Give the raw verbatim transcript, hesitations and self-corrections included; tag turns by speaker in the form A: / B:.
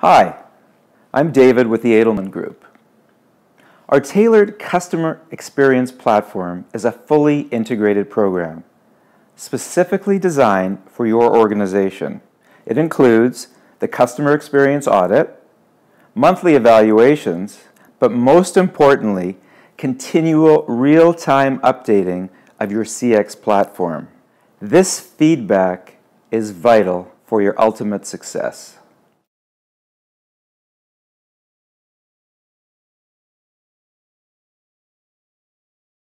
A: Hi, I'm David with the Adelman Group. Our tailored customer experience platform is a fully integrated program, specifically designed for your organization. It includes the customer experience audit, monthly evaluations, but most importantly, continual real-time updating of your C X platform. This feedback is vital for your ultimate success.